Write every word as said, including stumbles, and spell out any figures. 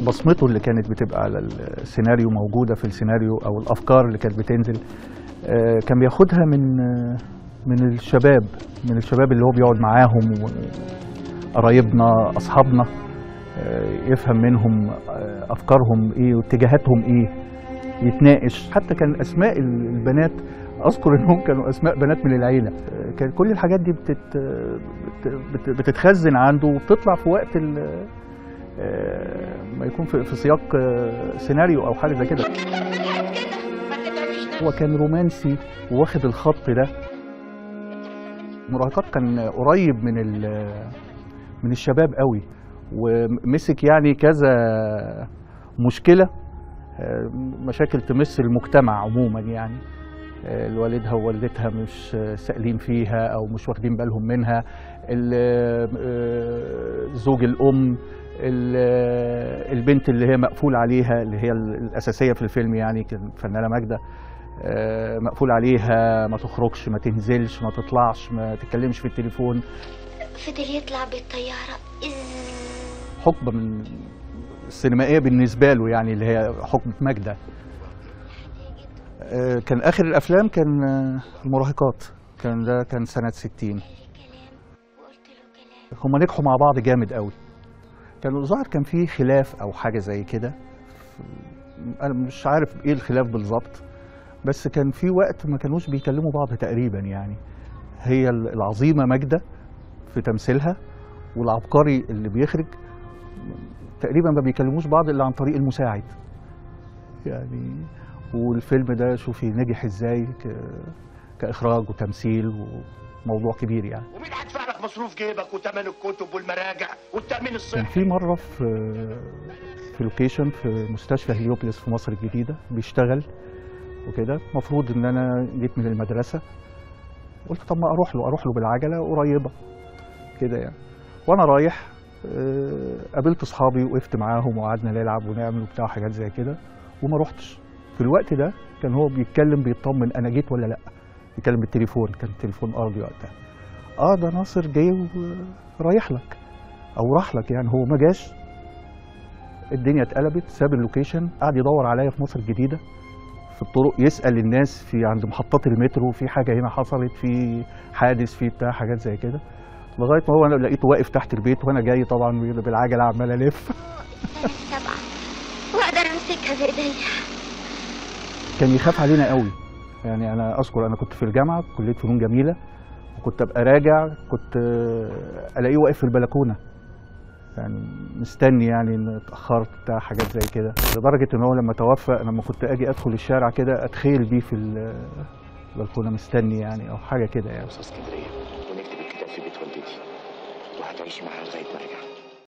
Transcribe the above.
بصمته اللي كانت بتبقى على السيناريو موجودة في السيناريو أو الأفكار اللي كانت بتنزل، كان بياخدها من من الشباب من الشباب اللي هو بيقعد معاهم، قرايبنا أصحابنا، يفهم منهم أفكارهم إيه واتجاهاتهم إيه، يتناقش. حتى كان أسماء البنات أذكر إنهم كانوا أسماء بنات من العيلة. كان كل الحاجات دي بتت بتتخزن عنده وبتطلع في وقت ما يكون في سياق سيناريو أو حاجة زي كده. هو كان رومانسي وواخد الخط ده. مراهقات كان قريب من من الشباب قوي، ومسك يعني كذا مشكلة، مشاكل تمس المجتمع عموما، يعني والدها ووالدتها مش سائلين فيها أو مش واخدين بالهم منها، زوج الأم، البنت اللي هي مقفول عليها اللي هي الأساسية في الفيلم، يعني كان فنانة ماجدة، مقفول عليها ما تخرجش ما تنزلش ما تطلعش ما تتكلمش في التليفون. فضل يطلع بالطيارة. حقبة من السينمائية بالنسبة له، يعني اللي هي حقبة ماجدة. كان آخر الأفلام كان المراهقات، كان ده كان سنة ستين. هما نجحوا مع بعض جامد قوي. كانوا ظاهر كان في خلاف أو حاجة زي كده، أنا مش عارف إيه الخلاف بالظبط، بس كان في وقت ما كانوش بيكلموا بعض تقريبا. يعني هي العظيمة ماجدة في تمثيلها والعبقري اللي بيخرج تقريبا ما بيكلموش بعض إلا عن طريق المساعد يعني. والفيلم ده شوفي نجح ازاي كإخراج وتمثيل وموضوع كبير يعني. ومين هيدفع لك مصروف جيبك وثمن الكتب والمراجع والتأمين الصحي؟ كان في مرة في في لوكيشن في مستشفى هليوبلس في مصر الجديدة بيشتغل وكده. المفروض ان انا جيت من المدرسة، قلت طب ما اروح له اروح له بالعجلة قريبة كده يعني. وانا رايح قابلت اصحابي وقفت معاهم وقعدنا نلعب ونعمل وبتاع حاجات زي كده وما روحتش. في الوقت ده كان هو بيتكلم بيطمن انا جيت ولا لا، بيتكلم بالتليفون، كان التليفون ارضي وقتها. اه ده ناصر جاي ورايح لك او راح لك، يعني هو ما جاش. الدنيا اتقلبت، ساب اللوكيشن قعد يدور عليا في مصر الجديدة في الطرق، يسأل الناس في عند محطات المترو في حاجة هنا حصلت، في حادث، في بتاع حاجات زي كده، لغاية ما هو انا لقيته واقف تحت البيت وانا جاي طبعا بالعجلة عمال الف. طبعا واقدر امسكها بايديا. كان يخاف علينا قوي يعني. انا اذكر انا كنت في الجامعه كليه فنون جميله، وكنت ابقى راجع كنت الاقيه واقف في البلكونه يعني مستني، يعني ان اتاخرت بتاع حاجات زي كده. لدرجه ان هو لما توفى انا لما كنت اجي ادخل الشارع كده اتخيل بيه في البلكونه مستني يعني او حاجه كده يعني. اسكندريه ونكتب الكتاب في بيت والدتي وهتعيشي معاها لغايه ما ارجع.